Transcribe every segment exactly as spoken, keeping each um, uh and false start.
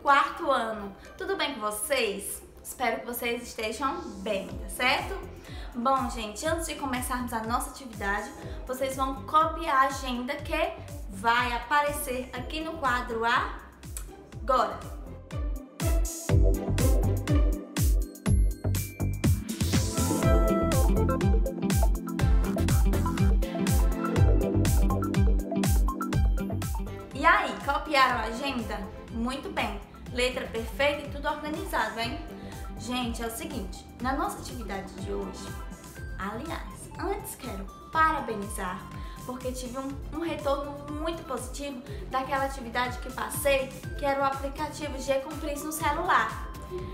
quarto ano. Tudo bem com vocês? Espero que vocês estejam bem, tá certo? Bom, gente, antes de começarmos a nossa atividade, vocês vão copiar a agenda que vai aparecer aqui no quadro agora. E aí, copiaram a agenda? Muito bem, letra perfeita e tudo organizado, hein? Gente, é o seguinte, na nossa atividade de hoje, aliás, antes quero parabenizar, porque tive um, um retorno muito positivo daquela atividade que passei, que era o aplicativo G-Compris no celular.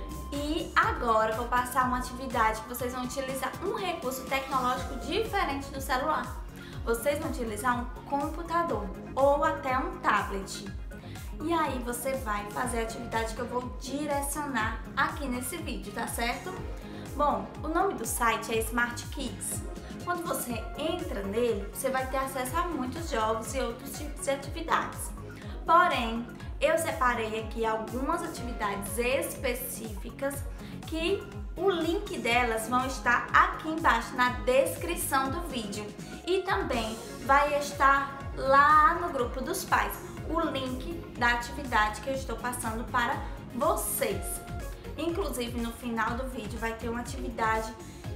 E agora vou passar uma atividade que vocês vão utilizar um recurso tecnológico diferente do celular. Vocês vão utilizar um computador ou até um tablet. E aí você vai fazer a atividade que eu vou direcionar aqui nesse vídeo, tá certo? Bom, o nome do site é Smart Kids. Quando você entra nele, você vai ter acesso a muitos jogos e outros tipos de atividades. Porém, eu separei aqui algumas atividades específicas que o link delas vão estar aqui embaixo na descrição do vídeo. E também vai estar lá no grupo dos pais o link da atividade que eu estou passando para vocês. Inclusive no final do vídeo vai ter uma atividade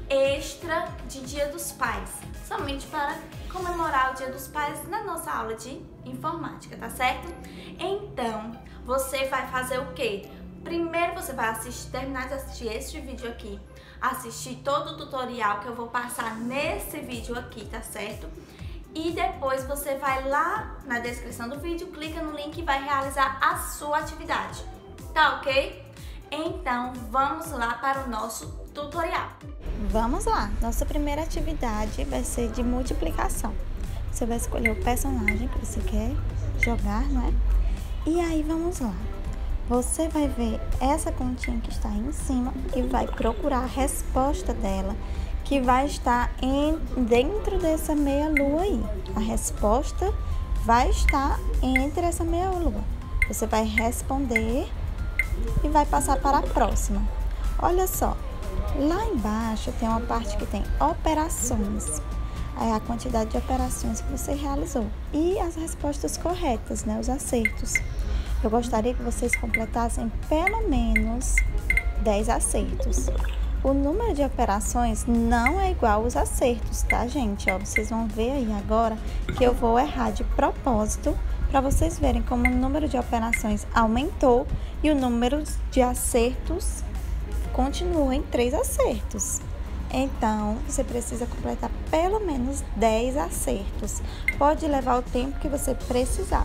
extra de Dia dos Pais, somente para comemorar o Dia dos Pais na nossa aula de informática, tá certo? Então, você vai fazer o quê? Primeiro você vai assistir, terminar de assistir este vídeo aqui, assistir todo o tutorial que eu vou passar nesse vídeo aqui, tá certo? E depois você vai lá na descrição do vídeo, clica no link e vai realizar a sua atividade, tá ok? Então vamos lá para o nosso tutorial. Vamos lá, nossa primeira atividade vai ser de multiplicação. Você vai escolher o personagem que você quer jogar, não é? E aí vamos lá. Você vai ver essa continha que está aí em cima e vai procurar a resposta dela, que vai estar em, dentro dessa meia-lua aí. A resposta vai estar entre essa meia-lua. Você vai responder e vai passar para a próxima. Olha só, lá embaixo tem uma parte que tem operações. É a quantidade de operações que você realizou e as respostas corretas, né, os acertos. Eu gostaria que vocês completassem pelo menos dez acertos. O número de operações não é igual aos acertos, tá, gente? Ó, vocês vão ver aí agora que eu vou errar de propósito para vocês verem como o número de operações aumentou e o número de acertos continua em três acertos. Então, você precisa completar pelo menos dez acertos. Pode levar o tempo que você precisar.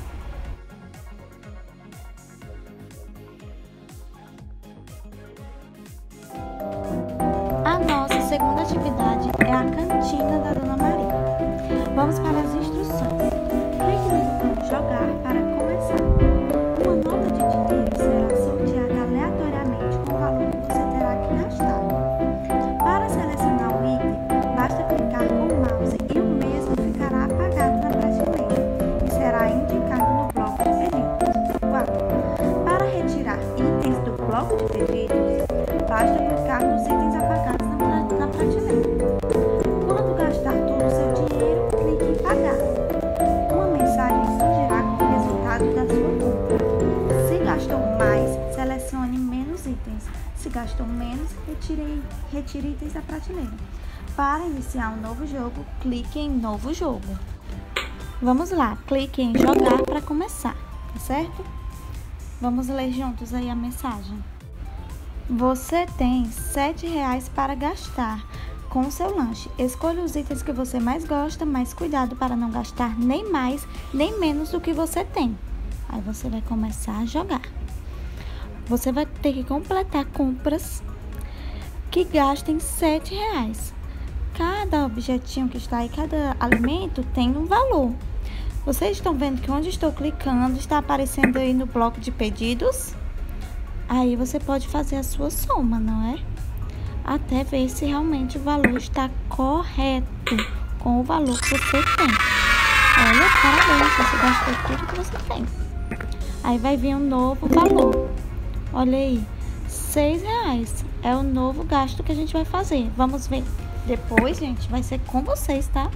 A nossa segunda atividade é a cantina da Dona Maria. Vamos para as instruções. Clique no botão jogar para começar. Uma nota de dinheiro será sorteada aleatoriamente com o valor que você terá que gastar. Para selecionar o item, basta clicar com o mouse e o mesmo ficará apagado na prateleira e será indicado no bloco de pedidos. quatro. Para retirar itens do bloco de pedidos, basta clicar nos itens apagados na, na prateleira. Quando gastar todo o seu dinheiro, clique em pagar. Uma mensagem surgirá com o resultado da sua compra. Se gastou mais, selecione menos itens. Se gastou menos, retire, retire itens da prateleira. Para iniciar um novo jogo, clique em novo jogo. Vamos lá, clique em jogar para começar, tá certo? Vamos ler juntos aí a mensagem. Você tem sete reais para gastar com o seu lanche. Escolha os itens que você mais gosta, mas cuidado para não gastar nem mais nem menos do que você tem. Aí você vai começar a jogar. Você vai ter que completar compras que gastem sete reais. Cada objetinho que está aí, cada alimento tem um valor. Vocês estão vendo que onde estou clicando está aparecendo aí no bloco de pedidos? Aí você pode fazer a sua soma, não é? Até ver se realmente o valor está correto com o valor que você tem. Olha, parabéns, você gastou tudo que você tem. Aí vai vir um novo valor. Olha aí, seis reais é o novo gasto que a gente vai fazer. Vamos ver depois, gente, vai ser com vocês, tá?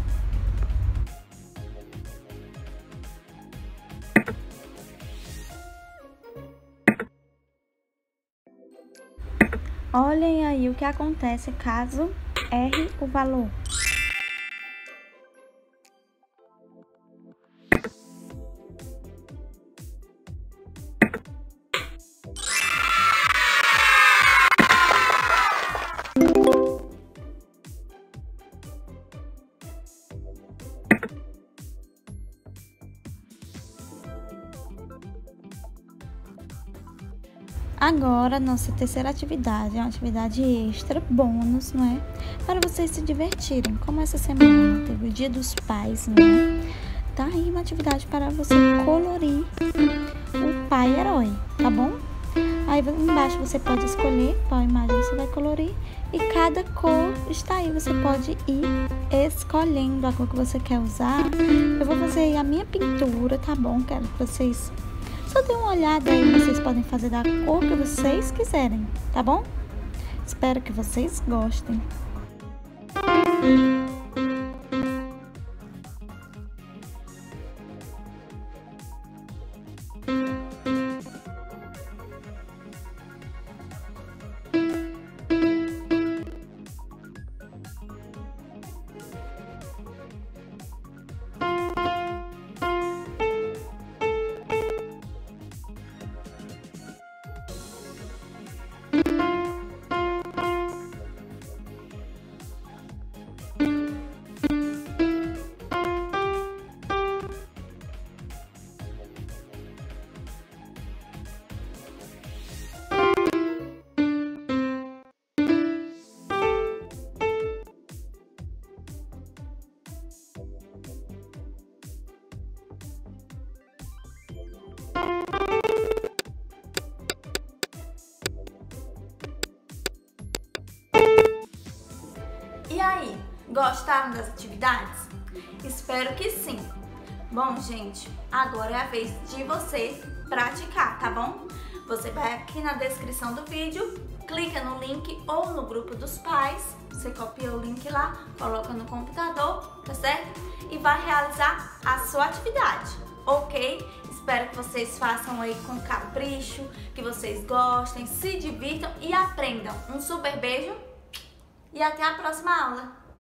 Olhem aí o que acontece caso erre o valor. Agora, nossa terceira atividade é uma atividade extra, bônus, não é? Para vocês se divertirem. Como essa semana teve o Dia dos Pais, não é? Tá aí uma atividade para você colorir o pai herói, tá bom? Aí embaixo você pode escolher qual imagem você vai colorir e cada cor está aí. Você pode ir escolhendo a cor que você quer usar. Eu vou fazer aí a minha pintura, tá bom? Quero que vocês só dê uma olhada aí, vocês podem fazer da cor que vocês quiserem, tá bom? Espero que vocês gostem. E aí, gostaram das atividades? Espero que sim. Bom, gente, agora é a vez de você praticar, tá bom? Você vai aqui na descrição do vídeo, clica no link ou no grupo dos pais, você copia o link lá, coloca no computador, tá certo? E vai realizar a sua atividade, ok? Espero que vocês façam aí com capricho, que vocês gostem, se divirtam e aprendam. Um super beijo! E até a próxima aula!